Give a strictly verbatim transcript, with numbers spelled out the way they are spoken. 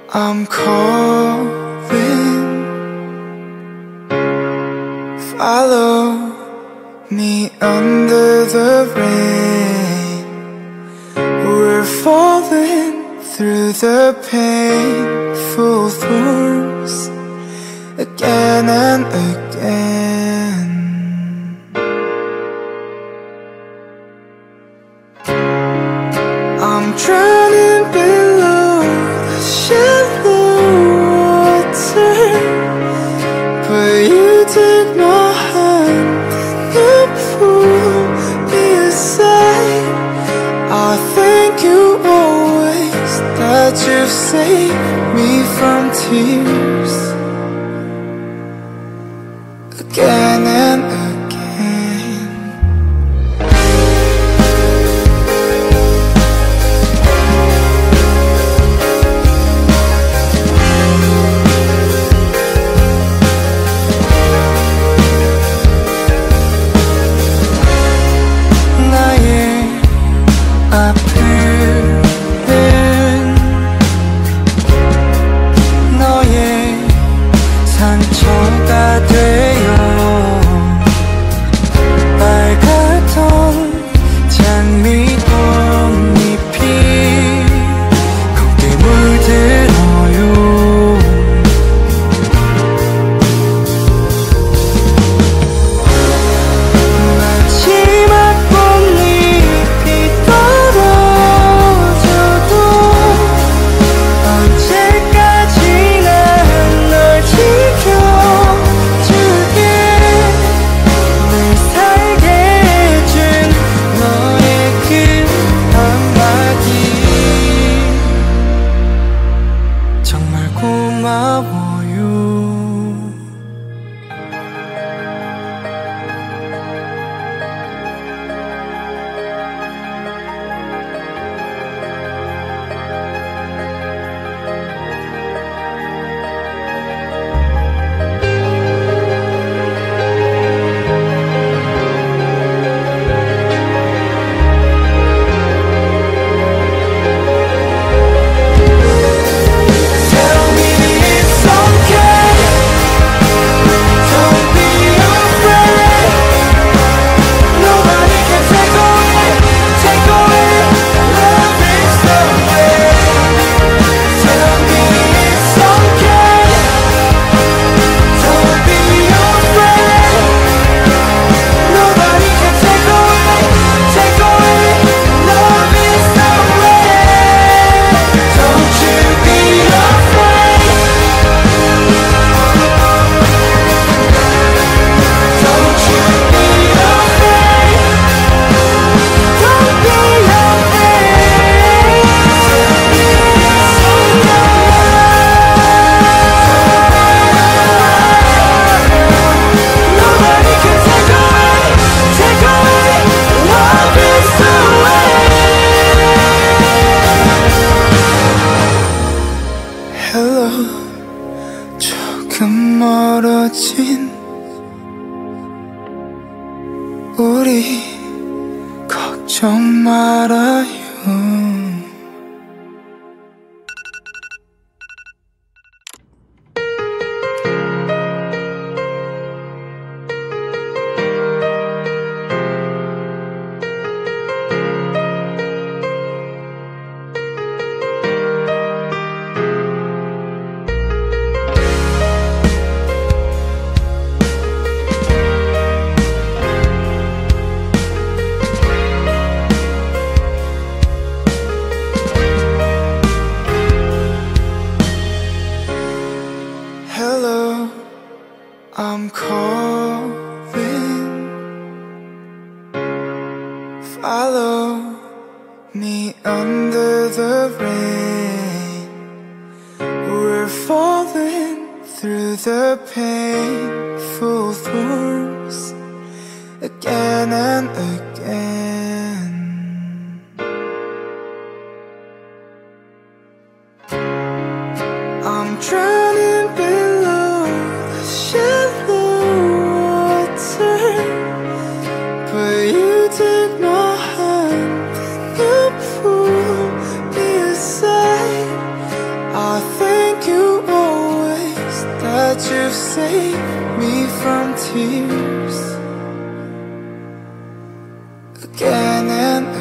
I'm calling. Follow me under the rain. We're falling through the painful thorns again and again. I'm drowning below the shallow water, but you take my hand and you pull me aside. I thank you always that you've saved me from tears again and again. 상처가 되어 빨갛던 장미꽃잎이 곱게 물들어요. 마지막 꽃잎이 떨어져도 언제까지나 널 지켜줄게. 늘 살게 해준 너의 그 한마디 정말 고마워요. Hello, 조금 멀어진 우리 걱정 말아요. Hello, I'm calling. Follow me under the rain. We're falling through the painful thorns again and again. I'm drowning below the shallow water, but you take my hand and you pull me aside. I think save me from tears again and